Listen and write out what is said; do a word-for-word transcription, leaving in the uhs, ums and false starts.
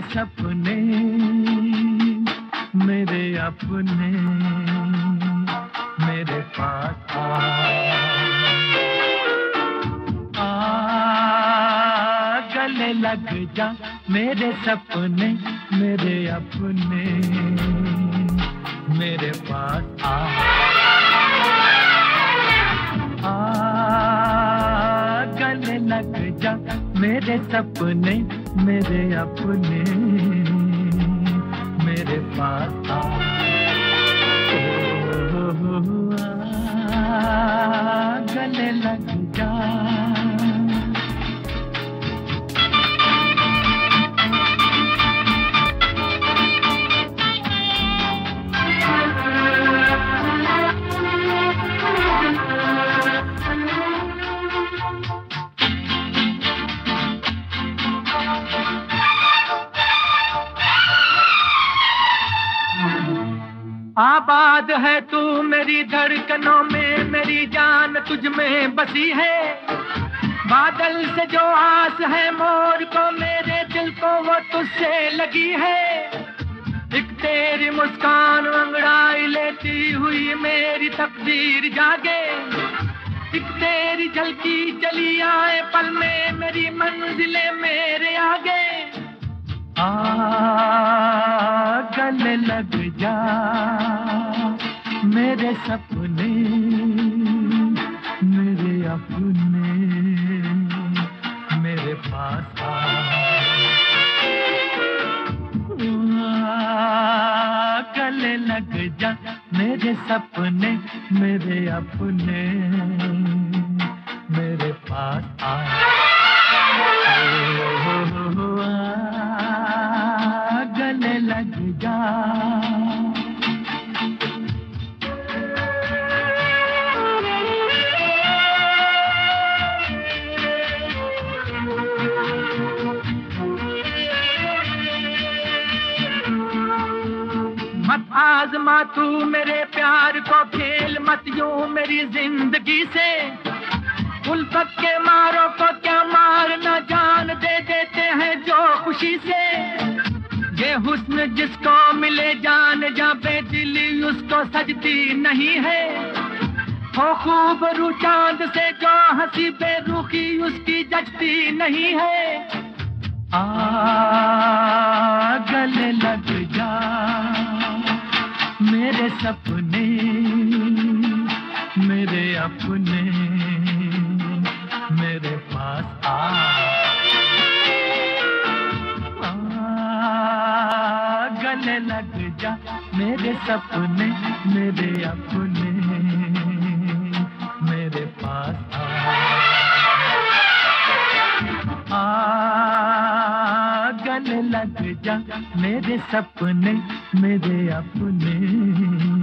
सपने मेरे अपने मेरे पास आ, आ गले लग जा मेरे सपने मेरे अपने मेरे पास आ, आ गले लग जा मेरे सपने मेरे अपने मेरे पास आ, ओ, आ गले लग जा। आबाद है तू मेरी धड़कनों में, मेरी जान तुझ में बसी है। बादल से जो आस है मोर को, मेरे दिल को वो तुझसे लगी है। एक तेरी मुस्कान अंगड़ाई लेती हुई मेरी तकदीर जागे। एक तेरी झलकी चली आए पल में मेरी मंजिलें मेरे आगे। आ गले लग जा मेरे सपने मेरे अपने मेरे पास आ, आ गले लग जा मेरे सपने मेरे अपने मेरे पास आ, गले लग जा। मत आजमा तू मेरे प्यार को, खेल मत यूं मेरी जिंदगी से। उल्फत के मारों को क्या मारना, जान दे देते हैं जो खुशी से। ये हुस्न जिसको मिले जान जा, बेदिली उसको सजती नहीं है। हो खूबरू चांद से जो हंसी बेरुखी उसकी जचती नहीं है। आ गले लग जा मेरे सपने मेरे अपने मेरे पास आ, आ गले लग जा मेरे सपने मेरे अपने मेरे पास आ, आ गले लग जा मेरे सपने मेरे अपने